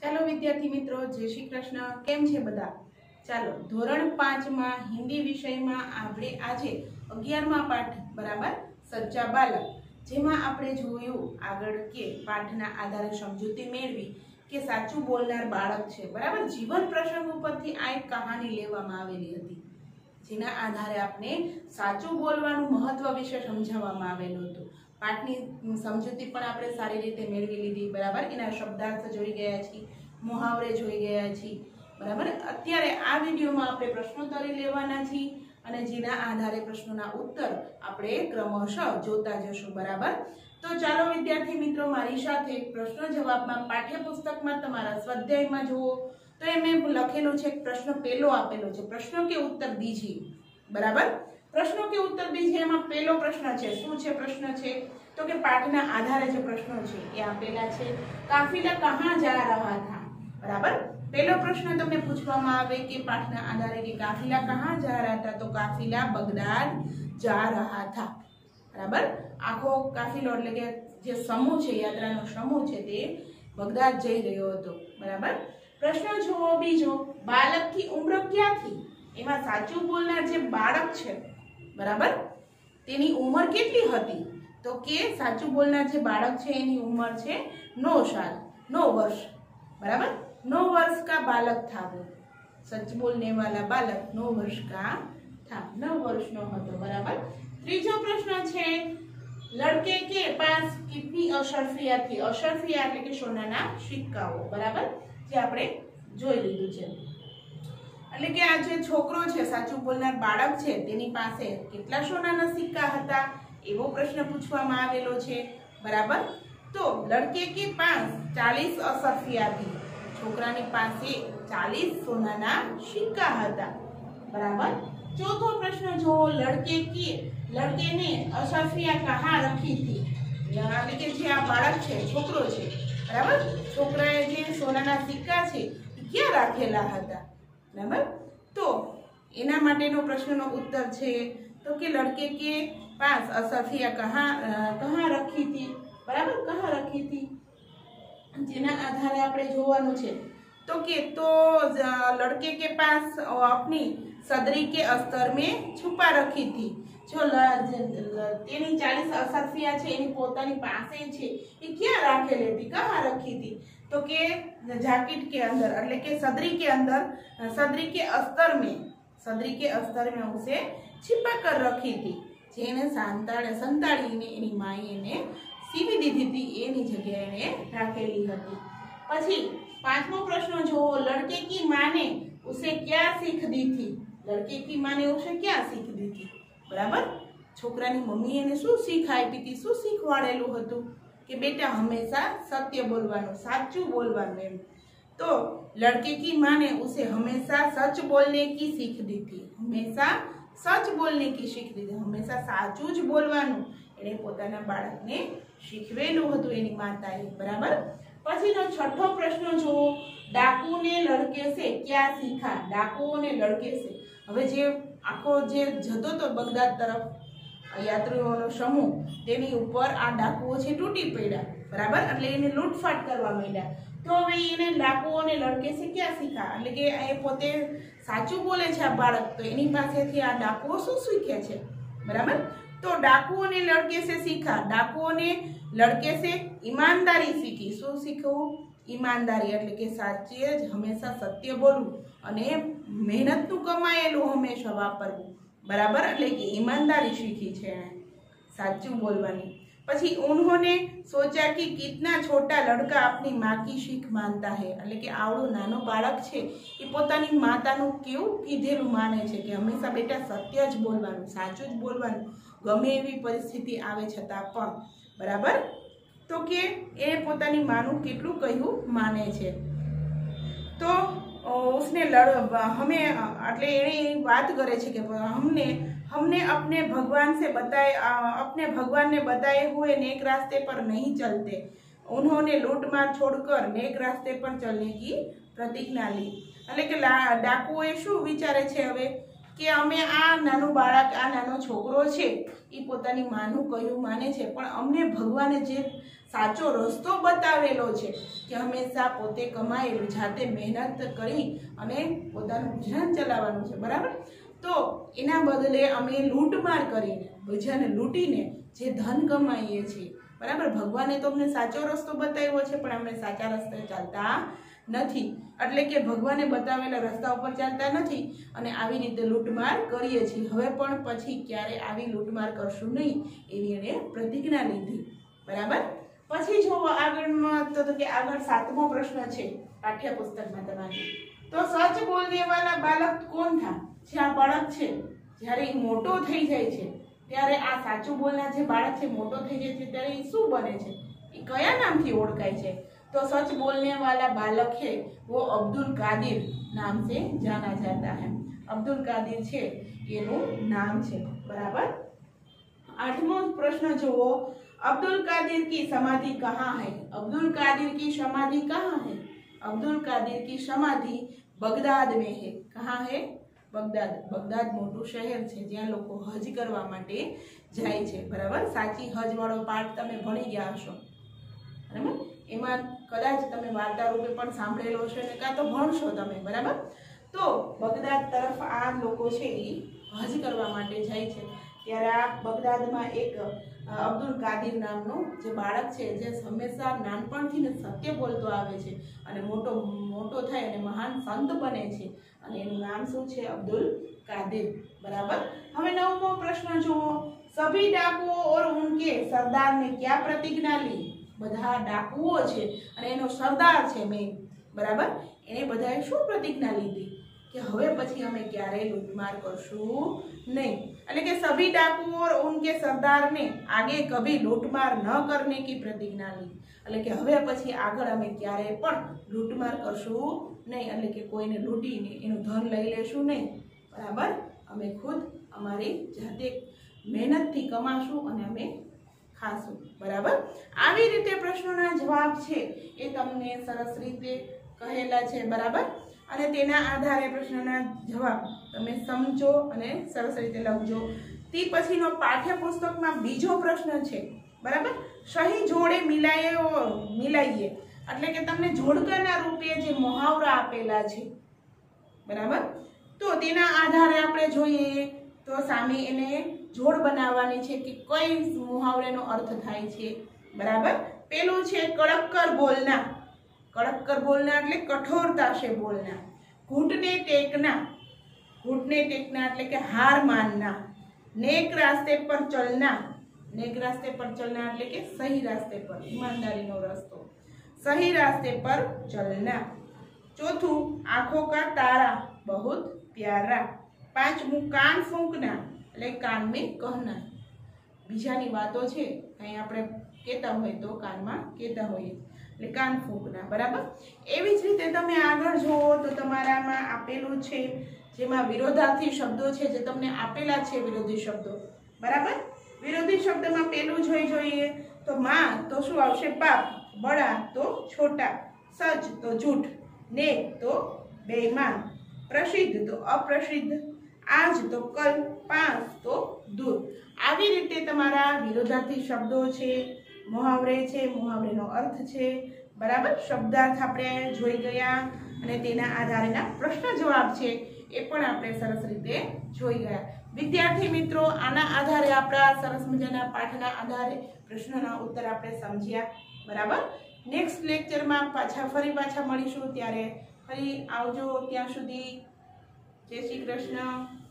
ચાલો વિદ્યાર્થી મિત્રો, જય શ્રી કૃષ્ણ। કેમ છે બધા? ચાલો ધોરણ 5 માં હિન્દી વિષયમાં આપણે આજે 11મા પાઠ બરાબર સચ્ચા બાલક, જેમાં આપણે જોયું આગળ કે પાઠના આધારે સમજૂતી મેળવી કે સાચું બોલનાર બાળક છે બરાબર। જીવન પ્રસંગ ઉપરથી આ એક કહાની લેવામાં આવેલી હતી, જેના આધારે આપણે સાચું બોલવાનું મહત્વ વિશે સમજાવવામાં આવેલું હતું। પાઠની સમજૂતી પણ આપણે સારી રીતે મેળવી લીધી બરાબર। એના શબ્દાર્થ જોઈ ગયા છીએ, મુહાવરે જોઈ ગયા છીએ બરાબર। અત્યારે આ વિડીયોમાં આપણે પ્રશ્નોત્તરી લેવાના છીએ અને જેના આધારે પ્રશ્નોના ઉત્તર આપણે ક્રમશઃ જોતા જશું બરાબર। તો ચાલો વિદ્યાર્થી મિત્રો, મારી સાથે પ્રશ્ન જવાબમાં પાઠ્યપુસ્તકમાં તમારા સ્વાધ્યાયમાં જુઓ તો એમાં લખેલું છે, પ્રશ્ન પહેલો આપેલો છે, પ્રશ્નો કે ઉત્તર દીजिए બરાબર। प्रश्नों के उत्तर दीजिए। एम पहलो प्रश्न है, शू है प्रश्न है तो कि पाठना आधारे जो प्रश्न है ये आपेला है। काफिला कहाँ जा रहा था बराबर। पहलो प्रश्न तमने पूछवामां आवे कि पाठना आधारे कि काफिला कहाँ जा रहा था, तो काफिला बगदाद जा रहा था बराबर। आखो काफिलो एटले के जे समूह है, यात्रानो समूह है ते बगदाद जई रह्यो हतो बराबर। प्रश्न जुओ बीजो, बालक की उम्र क्या थी। एमां साचुं बोलनार जे बाळक छे बराबर तेनी उम्र केटली हती, तो के साचुं बोलनार जे बाळक छे एनी उम्र छे 9 साल 9 वर्ष बराबर। 9 वर्ष का बालक था वो, सच बोलने वाला बालक 9 वर्ष का था, 9 वर्षनो हतो बराबर। त्रीजो प्रश्न छे, लड़के के पास कितनी अशर्फिया थी। अशर्फिया એટલે કે સોનાના સિક્કાઓ બરાબર, જે આપણે જોઈ લીધું છે। એટલે કે આ જે છોકરો છે, સાચું બોલનાર બાળક છે, તેની પાસે કેટલા સોનાના સિક્કા હતા એવો પ્રશ્ન પૂછવામાં આવેલો છે બરાબર। તો લડકે કે પાસ 40 અશર્ફિયા थी, છોકરાની પાસે 40 સોનાના સિક્કા હતા બરાબર। ચોથો પ્રશ્ન જો, लड़के ने अशर्फिया कहाँ रखी थी। એટલે કે જે આ બાળક છે, છોકરો છે બરાબર, છોકરાએ જે સોનાના સિક્કા છે ક્યાં રાખેલા હતા बराबर। तो एना माटेनो प्रश्ननो उत्तर छे तो कि लड़के के पास अशर्फिया कहाँ रखी थी बराबर, कहाँ रखी थी। जेना आधारे आपणे जोवानुं छे तो कि तो लड़के के पास अपनी सदरी के अस्तर में छुपा रखी थी। जो तेनी 40 अशर्फिया छे एनी पोतानी पासे छे ए क्यां राखेली हती, कहाँ रखी थी, तो के जैकेट के अंदर એટલે કે सदरी के अंदर, सदरी के अस्तर में उसे छिपा कर रखी थी। जेने संताड़ीने एनी माए एने सीवी दीधी थी, एनी जग्याए एने राखेली हती। પછી પાંચમો પ્રશ્ન જો, लड़के की मां ने उसे क्या सीख दी थी। लड़के की मां ने उसे क्या सीख दी थी बराबर। છોકરાની મમ્મી એને શું શીખ આપી હતી, શું શીખવાડેલું હતું कि बेटा हमेशा सत्य बोलवानुं, साचुं बोलवानुं एम। तो लड़के की मां ने उसे हमेशा सच बोलने की सीख दी थी, हमेशा सच बोलने की सीख दी थी, हमेशा साचुं ज बोलवानुं एणे पोताना बाळकने शीखवेलुं हतुं एनी माताए बराबर। पछीनो छठ्ठो प्रश्न जो, डाकू ने लड़के से क्या सीखा। डाकुओ ने लड़के से, हवे जे आखो जे जतो तो बगदाद तरफ यात्रीओनो समूह तेनी उपर आ डाकुओ छे तूटी पड्या बराबर, એટલે એને લૂંટફાટ કરવા માંડ્યા। તો હવે એને डाकुओने लड़के से क्या सीखा, એટલે કે એ પોતે સાચું બોલે છે આ બાળક, તો એની પાસેથી આ डाकुओ શું શીખે છે બરાબર। તો डाकुओने लड़के से सीखा, डाकुओने लड़के से ईमानदारी सीखी। શું શીખવું, ईमानदारी એટલે કે સાચે જ હંમેશા સત્ય બોલવું અને મહેનતનું કમાયેલું હંમેશા વાપરવું बराबर, એટલે કે ईमानदारी सीखी है साचुं बोलवानी। पछी उन्होंने सोचा कि कितना छोटा लड़का अपनी माँ की सीख मानता है, એટલે કે आवड़ो नानो बाळक छे ए पोतानी मातानुं केवुं कीधेलुं माने छे कि हमेशा बेटा सत्य ज बोलवानुं, साचुं ज बोलवानुं, गमे एवी परिस्थिति आवे छतां पण बराबर। तो के ए पोतानी मानुं केटलुं कह्युं माने छे। तो उसने हमें એટલે એને વાત કરે છે કે हमने अपने भगवान ने बताए हुए नेक रास्ते पर नहीं चलते। उन्होंने लूटमार छोड़कर नेक रास्ते पर चलने की प्रतिज्ञा ली। એટલે કે ડાકુઓએ શું વિચારે છે હવે કે અમે આ નાનું બાળક, આ નાનો છોકરો છે એ પોતાની માનું કહ્યું માને છે, પણ અમને ભગવાને જે સાચો રસ્તો બતાવેલો છે કે હંમેશા પોતે કમાયેલું જાતે મહેનત કરી અને પોતાનું ગુજરાન ચલાવવાનું છે, બરાબર। તો એના બદલે અમે લૂંટમાર કરીને, બીજાને લૂંટીને જે ધન કમાઈએ છીએ, બરાબર। ભગવાને તો અમને સાચો રસ્તો બતાવ્યો છે પણ અમે સાચા રસ્તે ચાલતા નથી, એટલે કે ભગવાને બતાવેલા રસ્તા ઉપર ચાલતા નથી અને આવી રીતે લૂંટમાર કરીએ છીએ। હવે પણ પછી ક્યારે આવી લૂંટમાર કરશું નહીં એવી એણે પ્રતિજ્ઞા લીધી, બરાબર। પછી જો આગળમાં તો કે આગળ 7મો પ્રશ્ન છે પાઠ્યપુસ્તકમાં તમારે, તો સચ બોલને વાલા બાલક કોણ થા? જે આ બાળક છે જ્યારે એ મોટો થઈ જાય છે ત્યારે આ સાચું બોલનાર જે બાળક છે મોટો થઈ જાય છે ત્યારે એ શું બને છે, એ કયા નામથી ઓળખાય છે? तो सच बोलने वाला बालक है वो अब्दुल कादिर नाम से जाना जाता है। अब्दुल कादिर छे एनु नाम छे, बराबर। 8मो प्रश्न जो अब्दुल कादिर की समाधि कहाँ है? अब्दुल कादिर की समाधि कहाँ है? अब्दुल कादिर की समाधि बगदाद में है। कहाँ है? बगदाद। बगदाद मोटू शहर छे ज्यां लोको हज करवा माटे जाय छे, बराबर। साची हज वाळो पाठ तमे भणी गया हशो, बराबर। एमां कदाच तमे वार्ता रूपे पण सांभळेलो हशे ने कां तो भणशो तमे, बराबर। तो बगदाद तरफ आ लोको छे ई हज करवा माटे जाय छे त्यारे आ बगदादमां एक अब्दुल कादिर नामनो जे बाळक छे जे हमेशा नानपणथी ने सत्य बोलतो आवे छे अने मोटो मोटो थाय अने महान संत बने छे अने एनुं नाम शुं छे? अब्दुल कादिर, बराबर। हवे 9मो प्रश्न जुओ, सभी डाकुओं और उनके सरदार ने क्या प्रतिज्ञा ली? બધા ડાકુઓ છે અને એનો સરદાર છે મેં, બરાબર। એને બધાએ શું પ્રતિજ્ઞા લીધી કે હવે પછી અમે ક્યારેય લૂંટમાર કરશું નહીં, એટલે કે સભી डाकुओं और उनके सरदार ने आगे कभी लूटमार न करने की प्रतिज्ञा ली, એટલે કે હવે પછી આગળ અમે ક્યારેય પણ લૂંટમાર કરશું નહીં, એટલે કે કોઈને લૂંટીને એનું ધન લઈ લેશું નહીં, બરાબર। અમે ખુદ અમારી જાતે મહેનતથી કમાશું અને અમે खासू, बराबर। आवी रीते प्रश्नोना जवाब छे ए तमने सरस रीते कहेला छे, बराबर। अने तेना आधारे प्रश्नोना जवाब तमे समझो अने सरस रीते लखजो। ती पछीनो पाठ्यपुस्तकमां बीजो प्रश्न छे, बराबर। सही जोड़े मिलाइए એટલે કે તમને જોડકાના રૂપે જે મુહાવરા આપેલા છે, બરાબર। તો તેના આધારે આપણે જોઈએ તો સામે એને જોડ બનાવવાની છે કે કઈ મુહાવરેનો અર્થ થાય છે, બરાબર। પેલું છે કડક कर बोलना એટલે કઠોરતા से बोलना। घुटने टेकना એટલે કે हार मानना। नेक रास्ते पर चलना એટલે કે सही रास्ते पर, ईमानदारीनो रस्तो, सही रास्ते पर चलना। चौथुं आंखों का तारा बहुत प्यारा। 5मुं कान फूंकना એટલે કાન में कहना। બીજાની વાતો છે કઈ આપણે કહેતા હોય તો કાનમાં કહેતા હોઈએ એટલે કાન ફૂંકના, બરાબર। એવી જ રીતે તમે આગળ જોવો તો તમારામાં આપેલું છે જેમાં વિરોધાર્થી શબ્દો છે જે તમને આપેલા છે વિરોધી શબ્દો, બરાબર। વિરોધી શબ્દમાં પેલું જોઈએ તો માં તો શું આવશે? પાપ। બડા તો છોટા। સચ તો झूठ। नेक तो बेईमान। प्रसिद्ध तो अप्रसिद्ध। आज तो कल। पास तो दूर। આવી રીતે તમારા વિરોધાર્થી શબ્દો છે, મુહાવરે છે, મુહાવરેનો અર્થ છે, બરાબર। શબ્દાર્થ આપણે જોઈ ગયા અને તેના આધારેના પ્રશ્ન જવાબ છે એ પણ આપણે સરસ રીતે જોઈ ગયા। વિદ્યાર્થી મિત્રો, આના આધારે આપણા સરસ મજાના પાઠના આધારે પ્રશ્નોના ઉત્તર આપણે સમજ્યા, બરાબર। નેક્સ્ટ લેક્ચરમાં ફરી પાછા મળીશું, ત્યારે ફરી આવજો। ત્યાં સુધી જય શ્રી કૃષ્ણ।